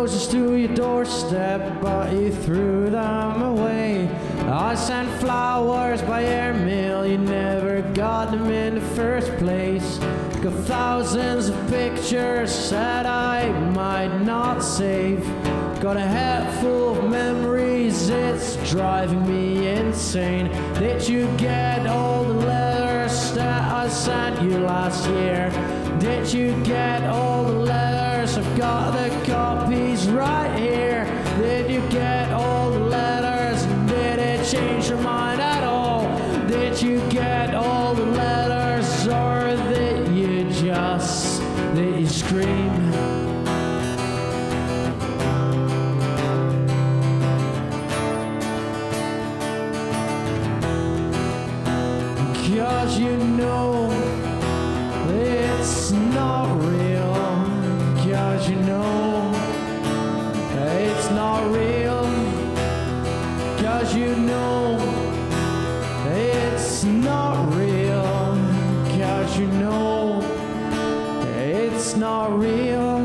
roses to your doorstep, but you threw them away. I sent flowers by airmail, you never got them in the first place. Got thousands of pictures that I might not save. Got a head full of memories, it's driving me insane. Did you get all the letters that I sent you last year? Did you get all the letters? I've got the copies right here. Did you get all the letters? Did it change your mind at all? Did you get all the letters, or did you scream? 'Cause you know it's not real. 'Cause you know it's not real. 'Cause you know it's not real. 'Cause you know it's not real.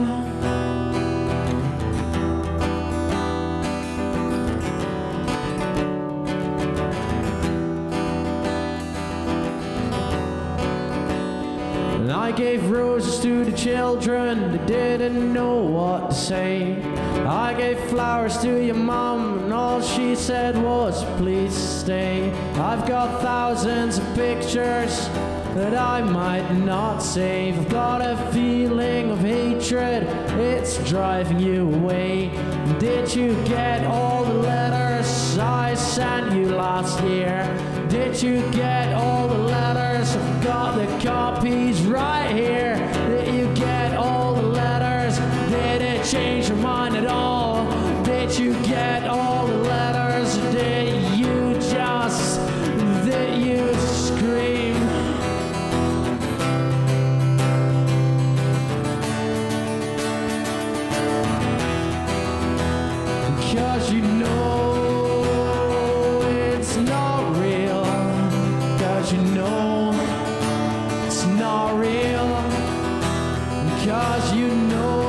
And I gave roses to the children that didn't know what to say. I gave flowers to your mom, and all she said was, please stay. I've got thousands of pictures that I might not save. I've got a feeling of hatred, it's driving you away. Did you get all the letters I sent you last year? Did you get all the letters? I've got the copies right here. Did you get all the letters? Did it change your mind at all? Did you get all the letters? Did you scream? 'Cause you know it's not real. 'Cause you know it's not real. 'Cause you know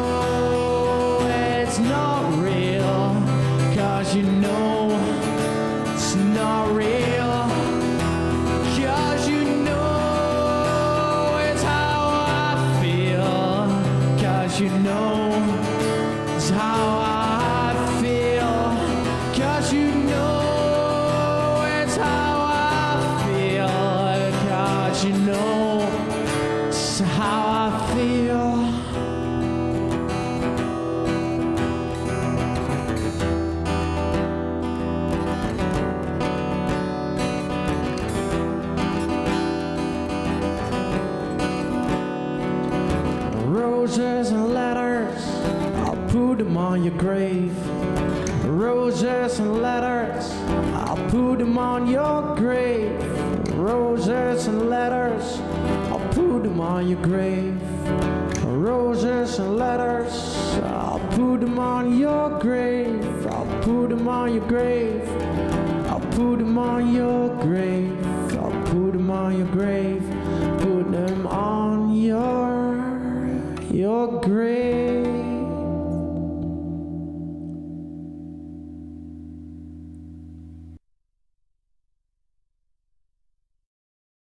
it's not real. 'Cause you know it's not real. 'Cause you know it's how I feel. 'Cause you know it's how I feel. 'Cause you know it's how I feel. 'Cause you know it's how I feel. Roses and letters, I'll put them on your grave. Roses and letters, I'll put them on your grave. Roses and letters, I'll put them on your grave. Roses and letters, I'll put them on your grave. I'll put them on your grave. I'll put them on your grave. I'll put them on your grave. Put them on your grave.